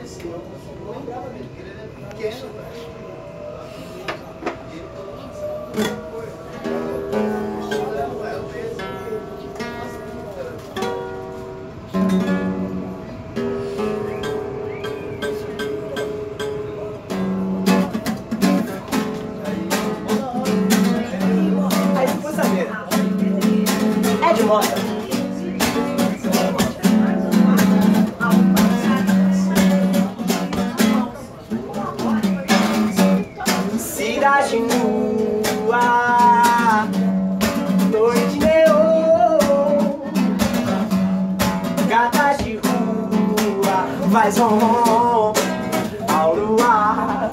conhecia, eu não lembrava dele, porque ele é pequeno, velho. Aí tu pode saber. É de moda. Cidade nua, noite neon, gata de rua, faz ronron ao luar.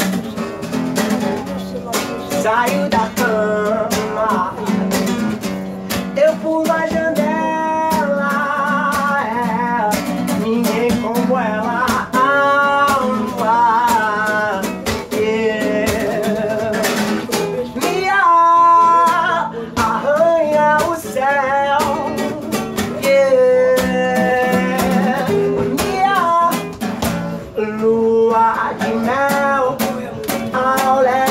Saio da cama, eu pulo a janela, ninguém como ela. Lua de mel ao léu,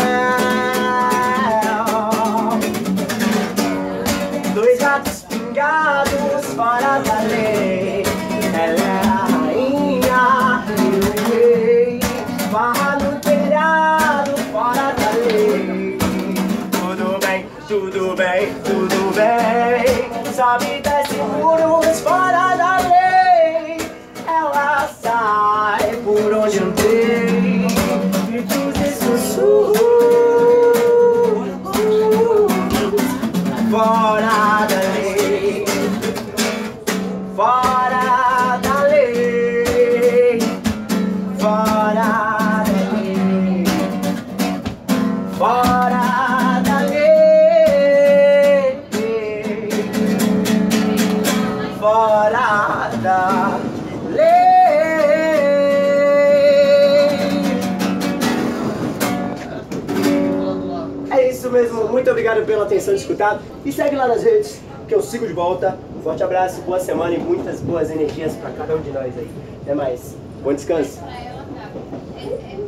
dois gatos pingados fora da lei. Ela é a rainha e o rei, barra no telhado fora da lei. Tudo bem, tudo bem, tudo bem, sobe e desce muros fora da lei. Ela sai por onde não tem gritos e sussurros fora da lei, fora da lei, fora da lei, fora da lei, fora da lei. É isso mesmo, muito obrigado pela atenção de escutar. E segue lá nas redes, que eu sigo de volta. Um forte abraço, boa semana e muitas boas energias para cada um de nós aí. Até mais, bom descanso.